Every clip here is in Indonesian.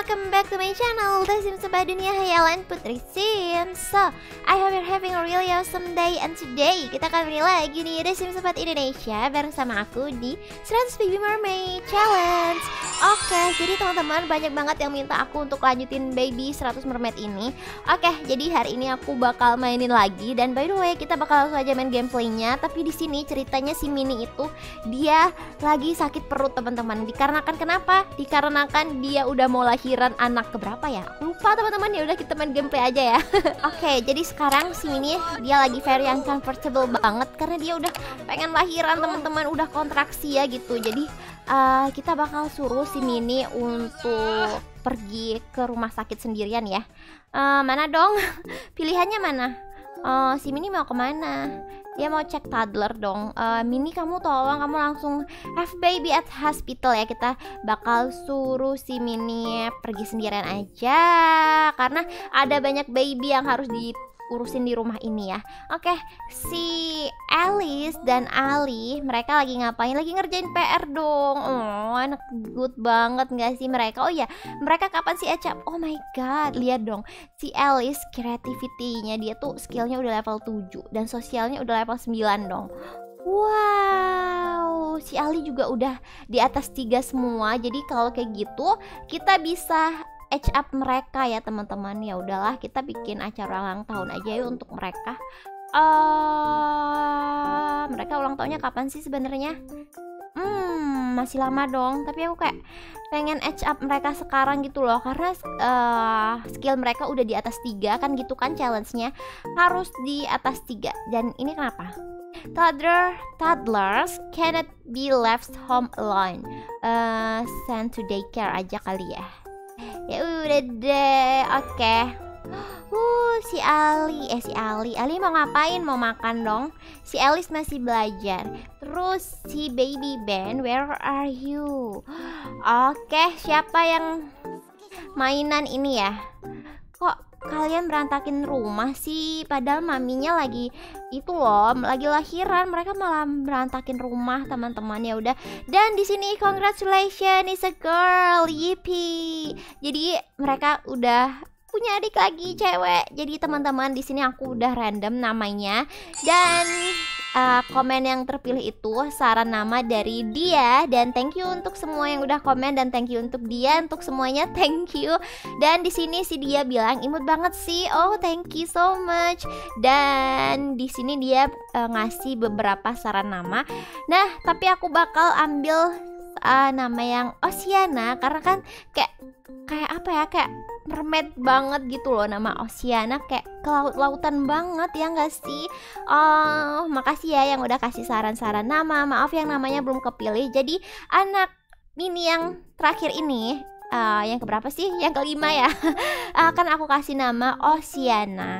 welcome back to my channel, The Sims Sebuah Dunia Hayalan Putri Sims. So, I hope you're having a really awesome day. And today, kita akan beri lagi nih The Sims 4 Indonesia bareng sama aku di 100 Baby Mermaid Challenge. Oke, jadi teman-teman banyak banget yang minta aku untuk lanjutin Baby 100 Mermaid ini. Oke, jadi hari ini aku bakal mainin lagi. Dan by the way, kita bakal langsung aja main gameplaynya. Tapi di sini ceritanya si Mini itu, dia lagi sakit perut teman-teman. Dikarenakan kenapa? Dikarenakan dia udah mau lahiran anak keberapa ya? Lupa teman-teman, ya udah kita main gameplay aja ya. Oke, jadi sekarang si Mini dia lagi very uncomfortable banget karena dia udah pengen lahiran teman-teman, udah kontraksi ya gitu. Jadi kita bakal suruh si Mini untuk pergi ke rumah sakit sendirian ya. Mana dong? Pilihannya mana? Si Mini mau kemana? Dia mau cek toddler dong. Mini, kamu tolong, kamu langsung have baby at hospital ya. Kita bakal suruh si Mini pergi sendirian aja karena ada banyak baby yang harus diurusin di rumah ini ya. Oke, si Alice dan Ali mereka lagi ngapain? Lagi ngerjain PR dong. Oh, anak good banget gak sih mereka? Oh ya, mereka kapan sih Ecap? Oh my god, lihat dong. Si Alice creativity-nya dia tuh skillnya udah level 7 dan sosialnya udah level 9 dong. Wow, si Ali juga udah di atas 3 semua. Jadi kalau kayak gitu kita bisa edge up mereka ya teman-teman. Ya udahlah, kita bikin acara ulang tahun aja yuk untuk mereka. Mereka ulang tahunnya kapan sih sebenarnya? Masih lama dong. Tapi aku kayak pengen edge up mereka sekarang gitu loh, karena skill mereka udah di atas 3 kan gitu kan, challenge-nya harus di atas 3. Dan ini kenapa? Toddlers cannot be left home alone. Send to daycare aja kali ya. Ya udah deh, oke. Si Ali mau ngapain? Mau makan dong. Si Alice masih belajar. Terus si Baby Ben, where are you? Oke, siapa yang mainan ini ya? Kok kalian berantakin rumah sih? Padahal maminya lagi itu loh, lagi lahiran. Mereka malah berantakin rumah teman-teman. Ya udah. Dan di sini congratulations, is a girl, yippee. Jadi mereka udah punya adik lagi cewek. Jadi teman-teman, di sini aku udah random namanya dan komen yang terpilih itu saran nama dari dia. Dan thank you untuk semua yang udah komen dan thank you untuk dia, untuk semuanya thank you. Dan di sini si dia bilang imut banget sih. Oh, thank you so much. Dan di sini dia ngasih beberapa saran nama. Nah, tapi aku bakal ambil nama yang Oceana karena kan kayak apa ya, kayak mermaid banget gitu loh nama Oceana, kayak ke laut-lautan banget ya nggak sih? Oh, makasih ya yang udah kasih saran-saran nama. Maaf yang namanya belum kepilih. Jadi anak Mini yang terakhir ini, yang keberapa sih? Yang kelima ya. Kan aku kasih nama Oceana.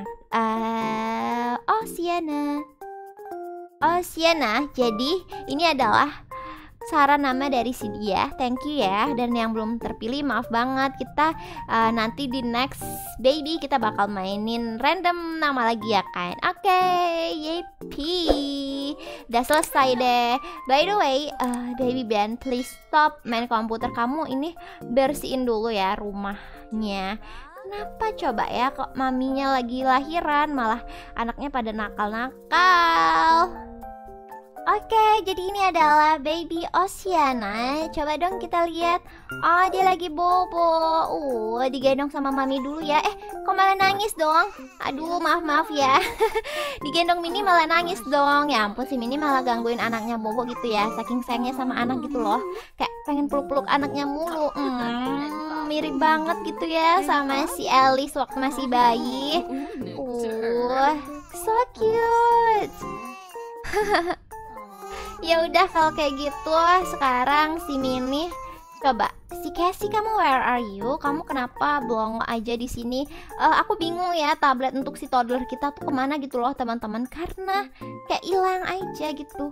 Oceana. Jadi ini adalah saran nama dari si dia, thank you ya. Dan yang belum terpilih maaf banget. Kita nanti di next baby kita bakal mainin random nama lagi ya kan. Oke, yippee. Udah selesai deh. By the way, Baby Ben, please stop main komputer kamu. Ini bersihin dulu ya rumahnya. Kenapa coba ya, kok maminya lagi lahiran malah anaknya pada nakal-nakal. Oke, jadi ini adalah Baby Oceana. Coba dong kita lihat. Oh, dia lagi bobo. Digendong sama mami dulu ya. Kok malah nangis dong? Aduh, maaf ya. Digendong Mini malah nangis dong. Ya ampun, si Mini malah gangguin anaknya bobo gitu ya. Saking sayangnya sama anak gitu loh. Kayak pengen peluk-peluk anaknya mulu. Mirip banget gitu ya sama si Alice waktu masih bayi. So cute. Ya udah kalau kayak gitu, sekarang si Mini coba si Cassie, kamu where are you? Kamu kenapa belum aja di sini? Aku bingung ya, tablet untuk si toddler kita tuh kemana gitu loh teman-teman, karena kayak hilang aja gitu.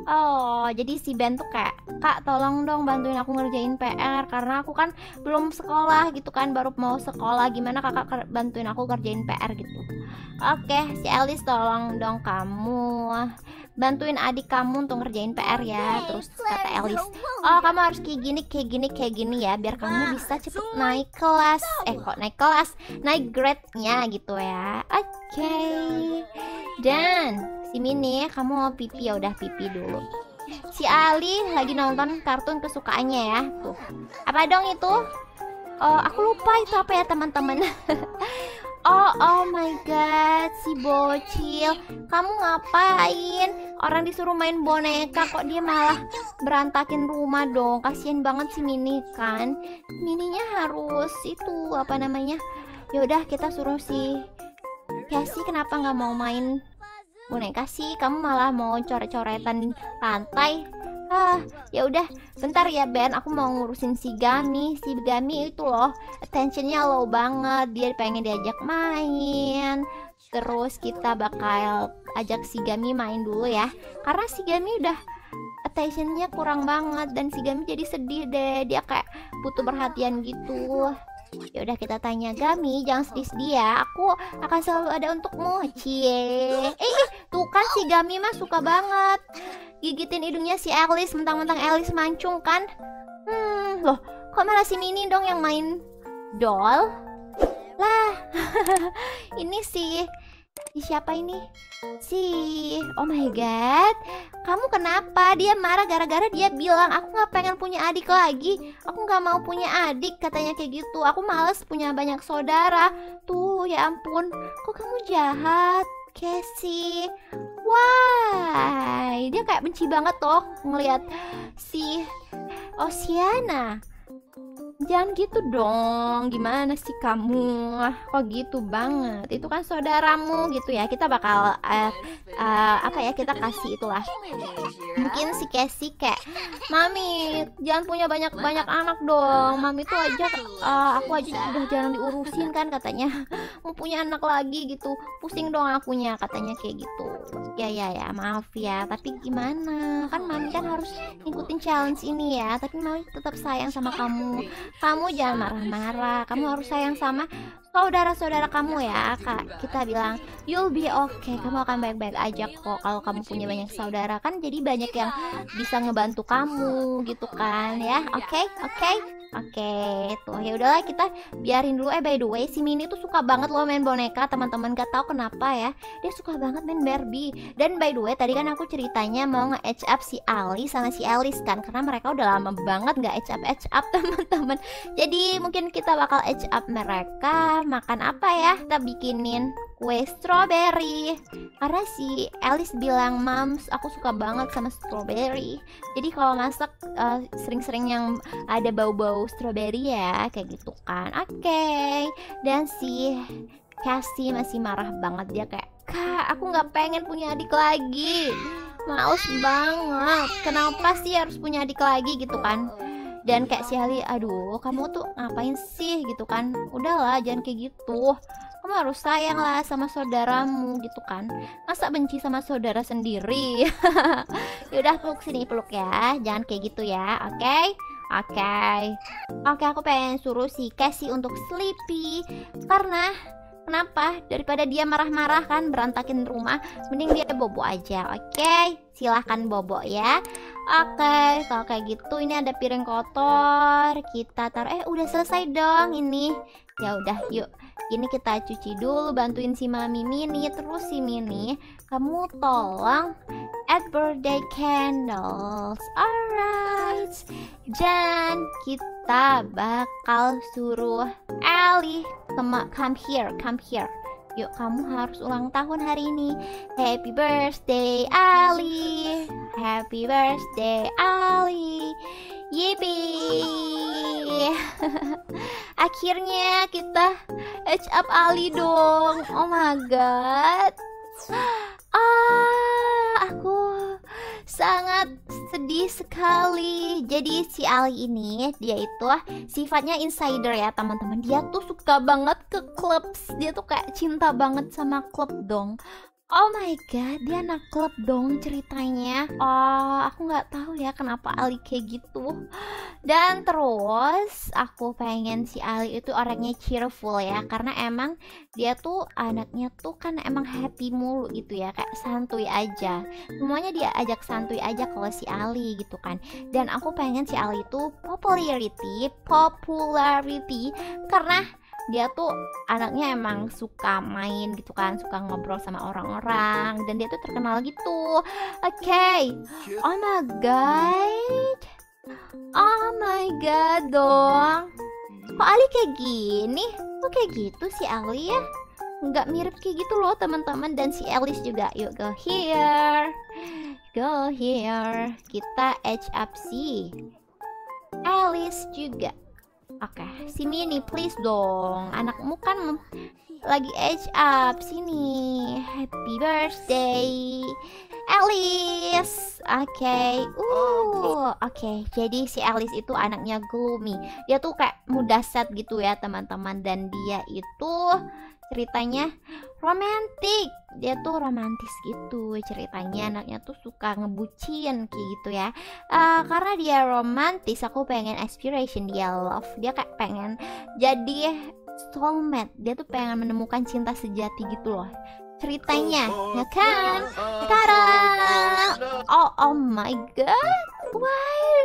Oh, jadi si Ben tuh kayak, Kak tolong dong bantuin aku ngerjain PR karena aku kan belum sekolah gitu kan, baru mau sekolah. Gimana kakak bantuin aku kerjain PR gitu. Oke, si Alice tolong dong kamu bantuin adik kamu untuk ngerjain PR ya. Terus kata Alice, oh kamu harus kayak gini ya, biar kamu bisa cepet naik kelas. Kok naik kelas? Naik grade-nya gitu ya. Oke. Dan si Mini, kamu mau pipi ya udah pipi dulu. Si Ali lagi nonton kartun kesukaannya ya. Tuh. Apa dong itu? Oh, aku lupa itu apa ya teman-teman. Oh my god, si bocil. Kamu ngapain? Orang disuruh main boneka kok dia malah berantakin rumah dong. Kasian banget si Mini kan. Mininya harus itu apa namanya? Ya udah kita suruh si Cassie kenapa nggak mau main boneka sih? Kamu malah mau coret-coretan lantai. Ya udah, bentar ya Ben, aku mau ngurusin si Gami. Si Gami itu loh, attentionnya low banget. Dia pengen diajak main. Terus kita bakal ajak si Gami main dulu ya. Karena si Gami udah attentionnya kurang banget dan si Gami jadi sedih deh. Dia kayak butuh perhatian gitu. Ya udah kita tanya Gami, jangan sedih-sedih ya. Aku akan selalu ada untukmu. Cie. Tuh kan si Gami mah suka banget gigitin hidungnya si Alice, mentang-mentang Alice mancung kan. Loh, kok malah si Mini dong yang main doll? Lah. Ini si siapa ini? Oh my god, kamu kenapa? Dia marah gara-gara dia bilang aku nggak pengen punya adik lagi. Aku nggak mau punya adik katanya kayak gitu. Aku males punya banyak saudara. Tuh ya ampun, kok kamu jahat, Cassie? Why? Dia kayak benci banget toh ngelihat si Oceana. Jangan gitu dong, gimana sih kamu? Kok gitu banget? Itu kan saudaramu gitu ya. Kita bakal apa ya, kita kasih itulah. Mungkin si Cassie kayak, Mami jangan punya banyak-banyak anak dong. Mami tuh aja aku aja udah jarang diurusin kan katanya. Mau punya anak lagi gitu, pusing dong akunya katanya kayak gitu. Ya maaf ya, tapi gimana? Kan Mami kan harus ngikutin challenge ini ya. Tapi Mami tetap sayang sama kamu. Kamu jangan marah-marah. Kamu harus sayang sama saudara-saudara kamu ya, Kak. Kita bilang you'll be okay. Kamu akan baik-baik aja kok kalau kamu punya banyak saudara. Kan jadi banyak yang bisa ngebantu kamu gitu kan ya. Oke, tuh ya udahlah kita biarin dulu. By the way, si Mini tuh suka banget loh main boneka, teman-teman. Gak tahu kenapa ya, dia suka banget main Barbie. Dan by the way, tadi kan aku ceritanya mau nge-edge up si Ali sama si Alice kan, karena mereka udah lama banget gak edge up teman-teman. Jadi mungkin kita bakal edge up mereka. Makan apa ya? Kita bikinin kue strawberry karena si Alice bilang, Mams aku suka banget sama strawberry. Jadi kalau masak sering-sering yang ada bau-bau strawberry ya, kayak gitu kan. Oke. Dan si Cassie masih marah banget. Dia kayak, Kak aku nggak pengen punya adik lagi, males banget, kenapa sih harus punya adik lagi gitu kan. Dan kayak si Ali, aduh kamu tuh ngapain sih gitu kan, udahlah jangan kayak gitu, kamu harus sayang lah sama saudaramu gitu kan, masa benci sama saudara sendiri. Yaudah peluk sini, peluk ya, jangan kayak gitu ya. Oke, aku pengen suruh si Cassie untuk sleepy. Karena kenapa? Daripada dia marah-marah kan berantakin rumah, mending dia bobo aja. Oke, silahkan bobo ya. Oke, kalau kayak gitu ini ada piring kotor, kita taruh. Udah selesai dong ini. Ya udah, yuk. Ini kita cuci dulu, bantuin si Mami Mini. Terus si Mini, kamu tolong add birthday candles. Alright. Dan kita bakal suruh Ali come here. Yuk, kamu harus ulang tahun hari ini. Happy birthday Ali. Happy birthday Ali. Yippee. Akhirnya kita edge up Ali dong. Oh my god. Aku sangat sedih sekali. Jadi si Ali ini, dia itu sifatnya insider ya teman-teman. Dia tuh suka banget ke klub. Dia tuh kayak cinta banget sama klub dong. Oh my god, dia anak klub dong ceritanya. Oh, aku nggak tahu ya kenapa Ali kayak gitu. Dan terus aku pengen si Ali itu orangnya cheerful ya, karena emang dia tuh anaknya tuh kan emang happy mulu gitu ya, kayak santuy aja. Semuanya dia ajak santuy aja kalau si Ali gitu kan. Dan aku pengen si Ali itu popularity karena dia tuh anaknya emang suka main gitu kan, suka ngobrol sama orang-orang dan dia tuh terkenal gitu. Oke. Oh my god. Oh my god dong. Kok Ali kayak gini? Kok kayak gitu si Ali ya? Nggak mirip kayak gitu loh teman-teman. Dan si Alice juga. Yuk go here. Go here. Kita edge up si Alice juga. Oke, si Mini please dong. Anakmu kan lagi age up. Sini. Happy birthday Alice. Oke. Jadi si Alice itu anaknya Gloomy. Dia tuh kayak muda sad gitu ya teman-teman. Dan dia itu ceritanya romantis. Dia tuh romantis gitu ceritanya. Anaknya tuh suka ngebucin kayak gitu ya. Karena dia romantis, aku pengen aspiration dia love. Dia kayak pengen jadi soulmate. Dia tuh pengen menemukan cinta sejati gitu loh ceritanya, ya kan? Tada! Oh my god, why?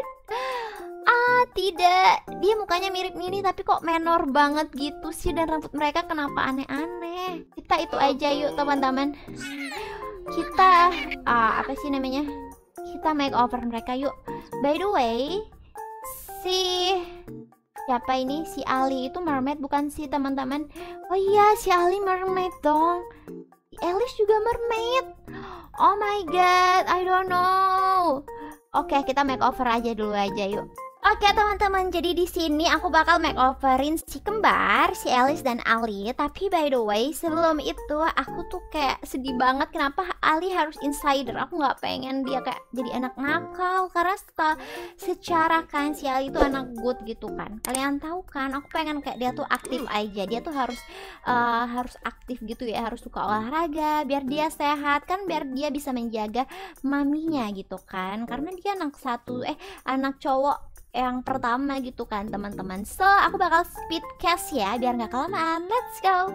Tidak, dia mukanya mirip Mini tapi kok menor banget gitu sih, dan rambut mereka kenapa aneh-aneh. Kita itu aja yuk teman-teman. Kita apa sih namanya? Kita make over mereka yuk. By the way, si siapa ini? Si Ali itu mermaid bukan sih teman-teman? Oh iya, si Ali mermaid dong. Alice juga mermaid. Oh my god, I don't know. Oke, kita make over aja dulu aja yuk. Oke teman-teman, jadi di sini aku bakal makeoverin si kembar, si Alice dan Ali. Tapi by the way, sebelum itu aku tuh kayak sedih banget kenapa Ali harus insider. Aku nggak pengen dia kayak jadi anak nakal, karena secara kan si Ali itu anak good gitu kan. Kalian tahu kan, aku pengen kayak dia tuh aktif aja. Dia tuh harus aktif gitu ya, harus suka olahraga biar dia sehat kan, biar dia bisa menjaga maminya gitu kan. Karena dia anak cowok yang pertama gitu kan teman-teman. So aku bakal speed cast ya biar nggak kelamaan. Let's go.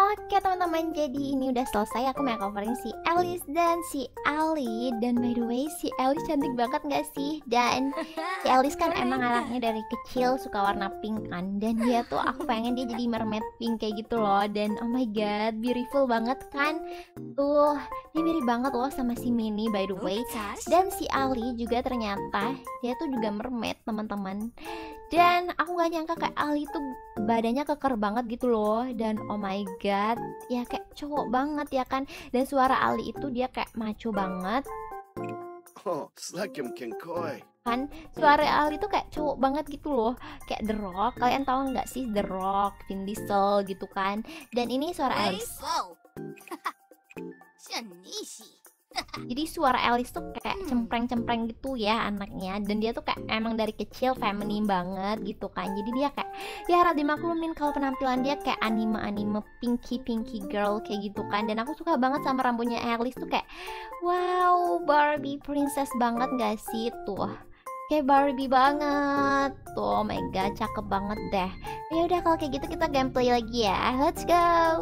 Oke teman-teman, jadi ini udah selesai. Aku mau coverin si Alice dan si Ali. Dan by the way, si Alice cantik banget gak sih? Dan si Alice kan emang anaknya dari kecil suka warna pink kan. Dan dia tuh, aku pengen dia jadi mermaid pink kayak gitu loh. Dan oh my god, beautiful banget kan. Tuh, dia mirip banget loh sama si Minnie by the way. Dan si Ali juga ternyata dia tuh juga mermaid teman-teman. Dan aku gak nyangka kayak Ali tuh badannya keker banget gitu loh. Dan oh my god, ya kayak cowok banget ya kan. Dan suara Ali itu dia kayak macho banget. Oh, Slakim Kinkoi. Kan suara Ali tuh kayak cowok banget gitu loh. Kayak The Rock, kalian tahu nggak sih The Rock, Vin Diesel gitu kan. Dan ini suara Alice. Jadi suara Alice tuh kayak cempreng-cempreng gitu ya anaknya. Dan dia tuh kayak emang dari kecil feminine banget gitu kan. Jadi dia kayak ya harap dimaklumin kalau penampilan dia kayak anime-anime pinky girl kayak gitu kan. Dan aku suka banget sama rambutnya Alice tuh kayak wow, Barbie princess banget gak sih tuh. Kayak Barbie banget tuh, oh my god, cakep banget deh. Ya udah kalau kayak gitu kita gameplay lagi ya. Let's go.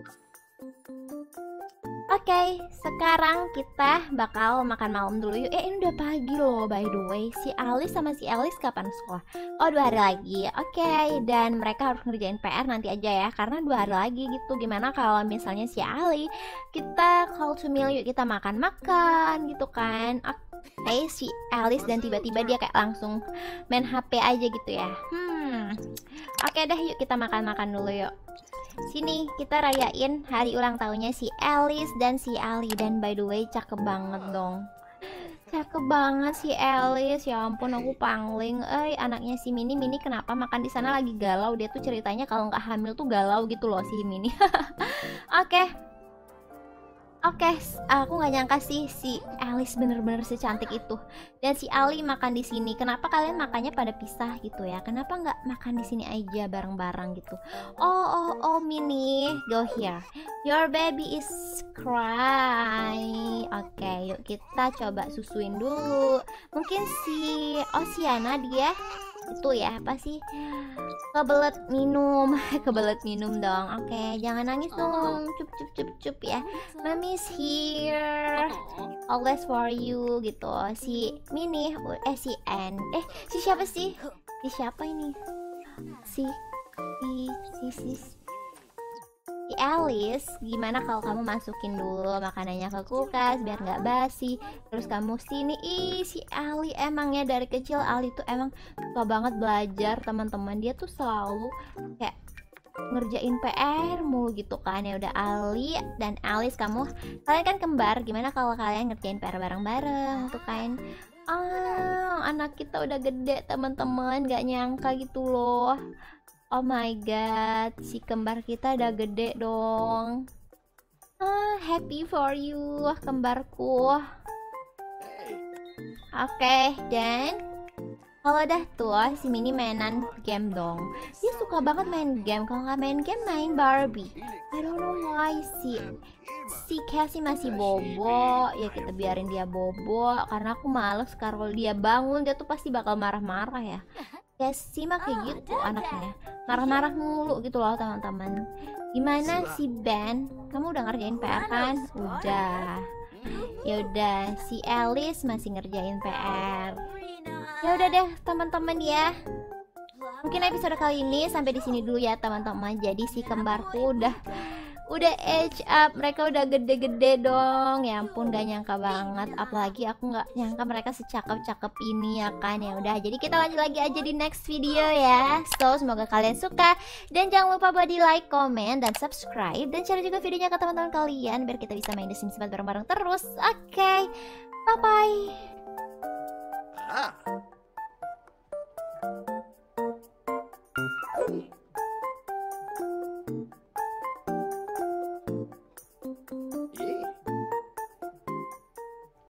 Oke, sekarang kita bakal makan malam dulu yuk. Ini udah pagi loh by the way. Si Alice sama si Alice kapan sekolah? Oh 2 hari lagi. Oke, dan mereka harus ngerjain PR nanti aja ya, karena 2 hari lagi gitu. Gimana kalau misalnya si Ali kita call to meal yuk, kita makan-makan gitu kan. Oke, si Alice dan tiba-tiba dia kayak langsung main HP aja gitu ya. Oke deh, yuk kita makan-makan dulu yuk. Sini kita rayain hari ulang tahunnya si Alice dan si Ali. Dan by the way cakep banget dong. Cakep banget si Alice. Ya ampun aku pangling. Anaknya si Minnie kenapa makan di sana lagi galau. Dia tuh ceritanya kalau nggak hamil tuh galau gitu loh si Minnie. Oke, aku nggak nyangka sih si Alice bener-bener secantik itu. Dan si Ali makan di sini. Kenapa kalian makannya pada pisah gitu ya? Kenapa nggak makan di sini aja bareng-bareng gitu? Oh, Minnie, go here. Your baby is cry. Oke, yuk kita coba susuin dulu. Mungkin si Oceana dia itu ya apa sih, kebelet minum. Kebelet minum dong. Oke, jangan nangis dong, cup ya. Mommy's here, always for you gitu. Si Minnie, si Anne, si siapa sih? Si siapa ini? Si Alice, gimana kalau kamu masukin dulu makanannya ke kulkas biar nggak basi. Terus kamu sini, si Ali emangnya dari kecil Ali tuh emang suka banget belajar teman-teman. Dia tuh selalu kayak ngerjain PR mulu gitu kan. Ya udah Ali dan Alice, kalian kan kembar, gimana kalau kalian ngerjain PR bareng-bareng tuh kan. Anak kita udah gede teman-teman, nggak nyangka gitu loh. Oh my god, si kembar kita udah gede dong. Happy for you, kembarku. Oke, dan kalau udah tua, si Minnie mainan game dong. Dia suka banget main game. Kalau nggak main game, main Barbie. I don't know why si Cassie masih bobo. Ya kita biarin dia bobo, karena aku males kalau dia bangun dia tuh pasti bakal marah-marah ya. Cassie mah kayak gitu anaknya, marah-marah mulu gitu loh teman-teman. Gimana si Ben? Kamu udah ngerjain PR kan? Udah. Ya udah, si Alice masih ngerjain PR. Ya udah deh teman-teman ya. Mungkin episode kali ini sampai di sini dulu ya teman-teman. Jadi si kembarku udah age up, mereka udah gede-gede dong. Ya ampun, gak nyangka banget. Apalagi aku gak nyangka mereka secakep-cakep ini ya kan. Ya udah, jadi kita lanjut lagi aja di next video ya. So semoga kalian suka, dan jangan lupa buat di like, comment, dan subscribe, dan share juga videonya ke teman-teman kalian biar kita bisa main The Sims 4 bareng-bareng terus. Oke, bye bye.